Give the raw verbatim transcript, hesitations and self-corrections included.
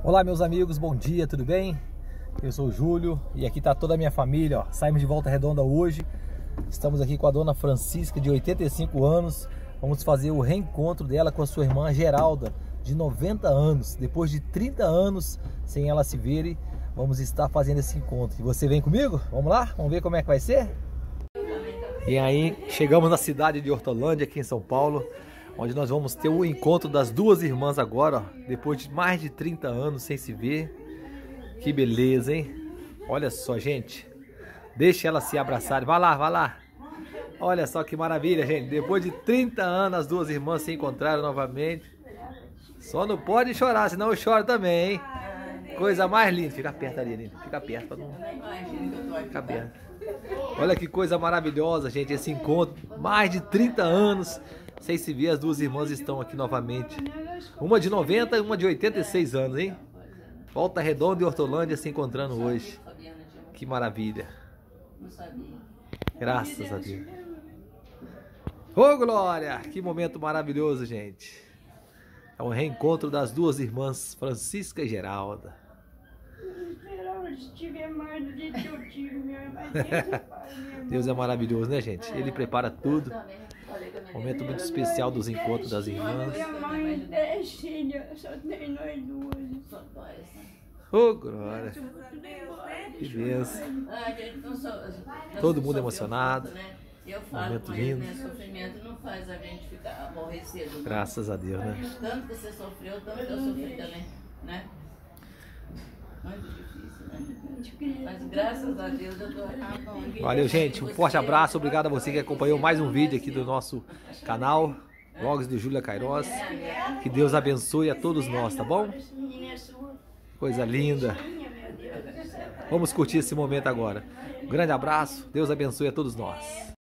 Olá meus amigos, bom dia, tudo bem? Eu sou o Júlio e aqui está toda a minha família, ó. Saímos de Volta Redonda hoje. Estamos aqui com a dona Francisca, de oitenta e cinco anos. Vamos fazer o reencontro dela com a sua irmã Geralda, de noventa anos. Depois de trinta anos sem ela se verem, vamos estar fazendo esse encontro. E você vem comigo? Vamos lá? Vamos ver como é que vai ser? E aí, chegamos na cidade de Hortolândia, aqui em São Paulo, onde nós vamos ter o encontro das duas irmãs agora, ó, depois de mais de trinta anos sem se ver. Que beleza, hein? Olha só, gente. Deixa elas se abraçarem. Vai lá, vai lá. Olha só que maravilha, gente. Depois de trinta anos, as duas irmãs se encontraram novamente. Só não pode chorar, senão eu choro também, hein? Coisa mais linda. Fica perto ali, Aline. Fica perto pra não... Fica perto. Olha que coisa maravilhosa, gente. Esse encontro. Mais de trinta anos sem se ver, as duas irmãs estão aqui novamente. Uma de noventa e uma de oitenta e seis anos, hein? Volta Redonda e Hortolândia se encontrando hoje. Que maravilha. Graças a Deus. Ô glória! Que momento maravilhoso, gente. É um reencontro das duas irmãs Francisca e Geralda. Deus é maravilhoso, né, gente? Ele prepara tudo. Momento muito especial dos encontros das irmãs. Ô, glória! Que bênção! Todo mundo emocionado. Momento lindo. Sofrimento não faz a gente ficar aborrecido. Graças a Deus, né? Tanto que você sofreu, tanto que eu sofri também, né? Muito difícil, né? Mas graças a Deus eu tô aqui. Valeu, gente. Um forte abraço. Obrigado a você que acompanhou mais um vídeo aqui do nosso canal, Vlogs do Júlia Queiroz. Que Deus abençoe a todos nós, tá bom? Coisa linda. Vamos curtir esse momento agora. Um grande abraço. Deus abençoe a todos nós.